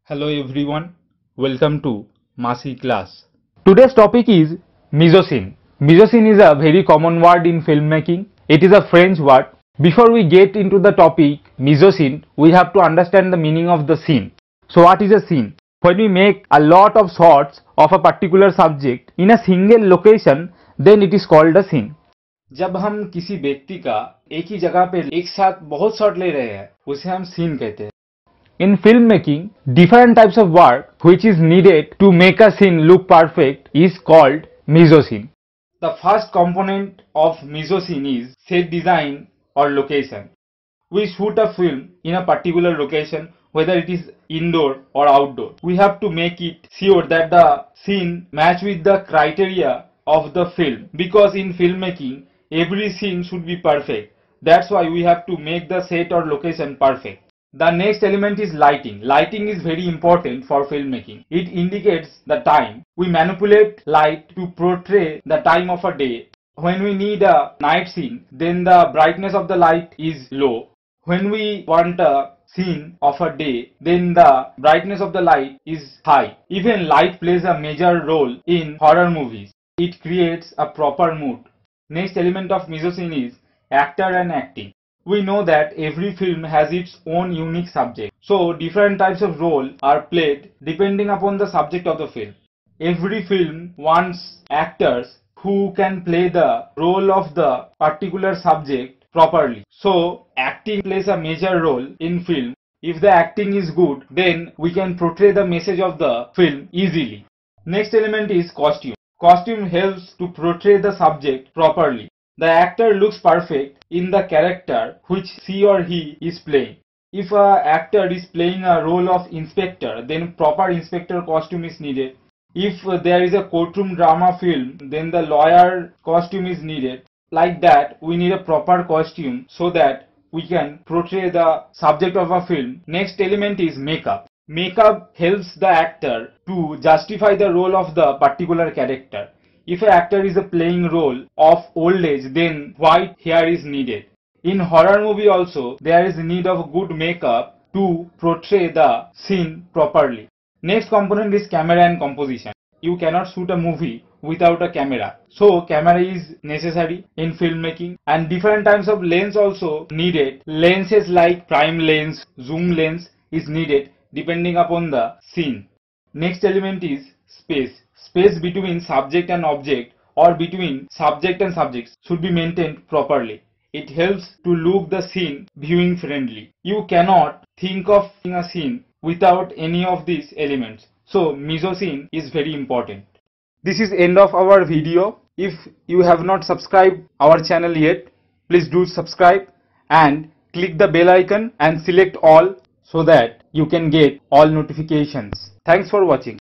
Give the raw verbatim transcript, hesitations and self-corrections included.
Hello everyone, welcome to Masi class. Today's topic is mise-en-scene. Mise-en-scene is a very common word in filmmaking. It is a French word. Before we get into the topic mise-en-scene, we have to understand the meaning of the scene. So what is a scene? When we make a lot of shots of a particular subject in a single location, then it is called a scene. जब हम किसी व्यक्ति का एक ही जगह पे एक साथ बहुत शॉट ले रहे हैं, उसे हम सीन कहते हैं. In filmmaking, different types of work which is needed to make a scene look perfect is called mise-en-scene. The first component of mise-en-scene is set design or location. We shoot a film in a particular location, whether it is indoor or outdoor. We have to make it sure that the scene match with the criteria of the film, because in filmmaking, every scene should be perfect. That's why we have to make the set or location perfect. The next element is lighting. Lighting is very important for filmmaking. It indicates the time. We manipulate light to portray the time of a day. When we need a night scene, then the brightness of the light is low. When we want a scene of a day, then the brightness of the light is high. Even light plays a major role in horror movies. It creates a proper mood. Next element of mise-en-scene is actor and acting. We know that every film has its own unique subject. So different types of roles are played depending upon the subject of the film. Every film wants actors who can play the role of the particular subject properly. So acting plays a major role in film. If the acting is good, then we can portray the message of the film easily. Next element is costume. Costume helps to portray the subject properly. The actor looks perfect in the character which she or he is playing. If an actor is playing a role of inspector, then proper inspector costume is needed. If there is a courtroom drama film, then the lawyer costume is needed. Like that, we need a proper costume so that we can portray the subject of a film. Next element is makeup. Makeup helps the actor to justify the role of the particular character. If an actor is playing role of old age, then white hair is needed. In horror movie also, there is need of good makeup to portray the scene properly. Next component is camera and composition. You cannot shoot a movie without a camera. So camera is necessary in filmmaking, and different types of lens also needed. Lenses like prime lens, zoom lens is needed depending upon the scene. Next element is space. Space between subject and object or between subject and subjects should be maintained properly. It helps to look the scene viewing friendly. You cannot think of a scene without any of these elements. So mise-en-scene is very important. This is end of our video. If you have not subscribed our channel yet, please do subscribe and click the bell icon and select all so that you can get all notifications. Thanks for watching.